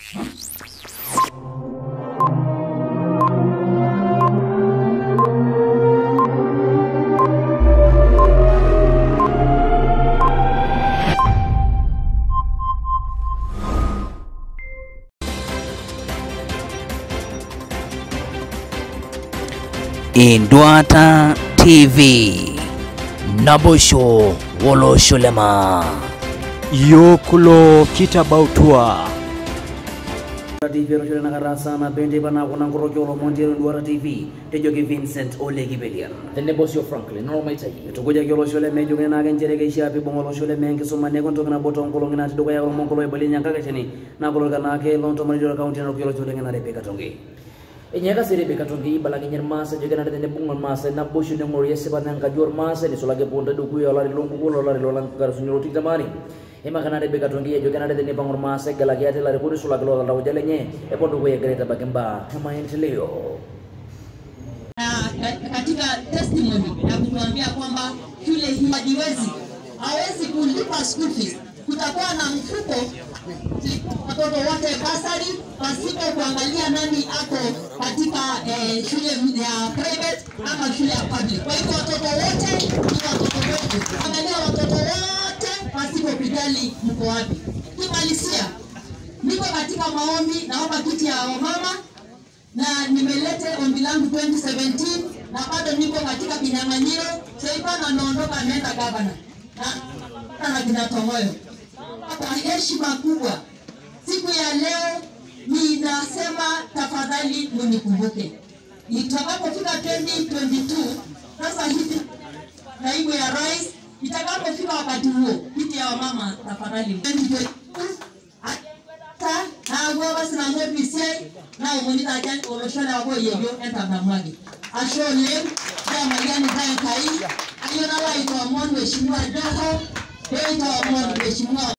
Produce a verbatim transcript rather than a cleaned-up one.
Indwata T V Nabosho Wolosholema Yokulo Kitabautua T V roshole na karasa na bende bana kuna ngorokyo Montero Ndwara T V tejoge Vincent Olegi Belian tenne bosio Franklin normal tayi tukuja kyolo shole mejo ngena ngerege shapi bongolo shole mengi soma ne konto na boto ngolo ngena tidoka ya mongolo e bali nyanga cheni na kolo kana ke lonto malijo account na kyolo shole ngena Rebecca Tongi enyaka sire Rebecca Tongi balagi nyer masa joge na tenne bungal masa na bosio ne ngori yeseba nan ka jor masa ni solage ponda do ku yola longu ko lola lola kar sunyo ti tamani ema kana Rebecca Tongi e joge na tenne bangor masa galagi ate la rekodi solage lola daw jale nye e pondo ko yegreta bagemba kama endeleo katika testimony na kutuambia kwamba shule hii haiwezi hawezi kulipa school fees. Kutakuwa na mfuko watoto wote basari pasipo kuangalia nani ako katika eh, shule ya private ama shule ya public. Kwa hivyo watoto wote ni watoto wetu. Angalia watoto wote pasipo kujali mko wapi. Kimalizia niko katika maombi, naomba kiti ya mama na nimelete ombi langu twenty seventeen na bado niko katika kinyang'anyiro. Sasa na naondoka nenda gavana na na kinatomoyo. Kwa heshima kubwa siku ya leo ninasema tafadhali mnikumbuke. Itakapofika twenty twenty-two sasa hivi naibu ya rais, itakapofika wakati huo kiti ya mama tafadhali na go basi na ngo bise na umonita jan oloshole wako yeyo enta na mwagi ashole ya magani kai kai ayo na wa ito amon we shimwa doho we ito amon we shimwa